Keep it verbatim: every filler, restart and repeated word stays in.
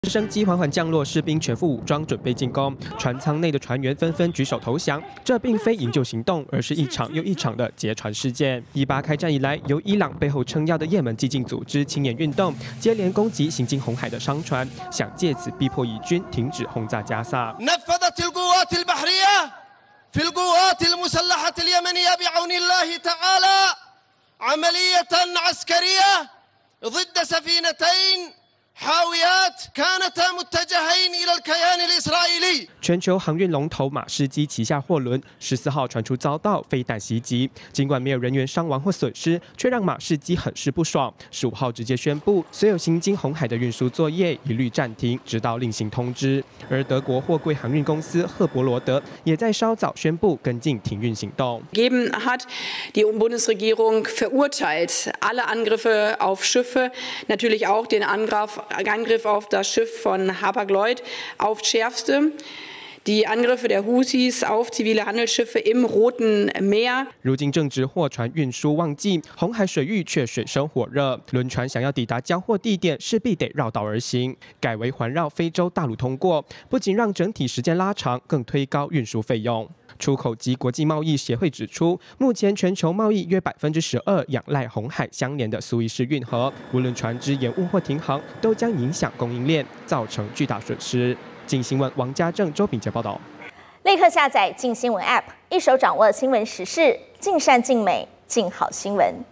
直升机缓缓降落，士兵全副武装准备进攻。船舱内的船员纷纷举手投降。这并非营救行动，而是一场又一场的劫船事件。以巴开战以来，由伊朗背后撑腰的也门激进组织青年运动接连攻击行经红海的商船，想借此逼迫以军停止轰炸加萨。 في القوات المسلحة اليمنية بعون الله تعالى عملية عسكرية ضد سفينتين حاويات كانتا متجهين إلى الكيان الإسرائيلي. 全球航运龙头马士基旗下货轮十四号传出遭到飞弹袭击，尽管没有人员伤亡或损失，却让马士基很是不爽。十五号直接宣布，所有行经红海的运输作业一律暂停，直到另行通知。而德国货柜航运公司赫伯罗德也在稍早宣布跟进停运行动。 Gegeben hat die Bundesregierung verurteilt alle Angriffe auf Schiffe, natürlich auch den Angriff Angriff auf das Schiff von Hapag-Lloyd aufs Schärfste. Die Angriffe der Houthis auf zivile Handelsschiffe im Roten Meer. 如今正值货船运输旺季，红海水域却水深火热，轮船想要抵达交货地点，势必得绕道而行，改为环绕非洲大陆通过，不仅让整体时间拉长，更推高运输费用。 出口及国际贸易协会指出，目前全球贸易约百分之十二仰赖红海相连的苏伊士运河，无论船只延误或停航，都将影响供应链，造成巨大损失。镜新闻王家正、周炳杰报道。 立刻下载镜新闻 App， 一手掌握新闻时事，尽善尽美，尽好新闻。